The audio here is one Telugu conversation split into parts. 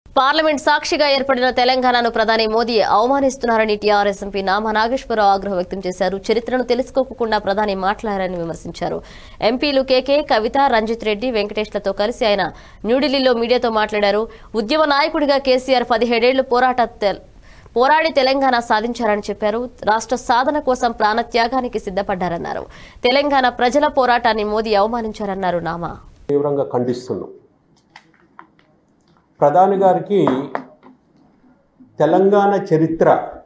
పార్లమెంట్ సాక్షిగా ఏర్పడిన తెలంగాణను ప్రధాని మోదీ అవమానిస్తున్నారని టీఆర్ఎస్ ఎంపీ నామా నాగేశ్వరరావు ఆగ్రహం వ్యక్తం చేశారు. చరిత్రను తెలుసుకోకుండా ప్రధాని మాట్లాడారని విమర్శించారు. ఎంపీలు కేకే, కవిత, రంజిత్ రెడ్డి, వెంకటేష్లతో కలిసి ఆయన న్యూఢిల్లీలో మీడియాతో మాట్లాడారు. ఉద్యమ నాయకుడిగా కేసీఆర్ 17 ఏళ్లు పోరాడి తెలంగాణ సాధించారని చెప్పారు. రాష్ట్ర సాధన కోసం ప్రాణత్యాగానికి సిద్ధపడ్డారన్నారు. తెలంగాణ ప్రజల పోరాటాన్ని మోదీ అవమానించారన్నారు నామా. తీవ్రంగా ఖండిస్తున్నాం. ప్రధాని గారికి తెలంగాణ చరిత్ర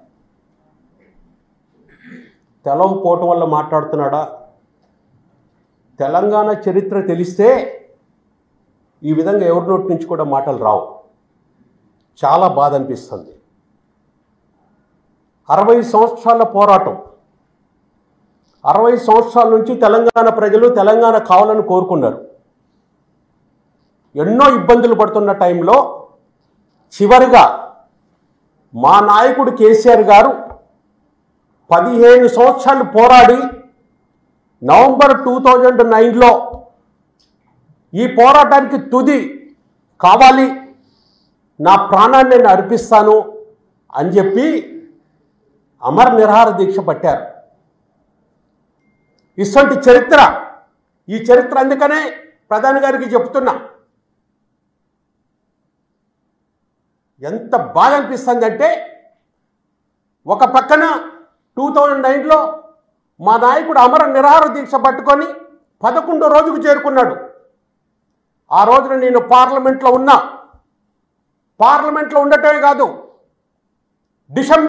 తెలవపోవటం వల్ల మాట్లాడుతున్నాడా? తెలంగాణ చరిత్ర తెలిస్తే ఈ విధంగా ఎవరి నోటి నుంచి కూడా మాటలు రావు. చాలా బాధ అనిపిస్తుంది. 60 సంవత్సరాల పోరాటం, 60 సంవత్సరాల నుంచి తెలంగాణ ప్రజలు తెలంగాణ కావాలని కోరుకున్నారు. ఎన్నో ఇబ్బందులు పడుతున్న టైంలో చివరిగా మా నాయకుడు కేసీఆర్ గారు 15 సంవత్సరాలు పోరాడి నవంబర్ 2009లో ఈ పోరాటానికి తుది కావాలి, నా ప్రాణాన్ని నేను అర్పిస్తాను అని చెప్పి అమర నిరాహార దీక్ష పట్టారు. ఇటువంటి చరిత్ర, ఈ చరిత్ర అందుకనే ప్రధాని గారికి చెప్తున్నా. ఎంత బాధ అనిపిస్తుంది అంటే, ఒక పక్కన 2009లో మా నాయకుడు అమర నిరాహార దీక్ష పట్టుకొని 11వ రోజుకు చేరుకున్నాడు. ఆ రోజున నేను పార్లమెంట్లో ఉండటమే కాదు, డిసెంబర్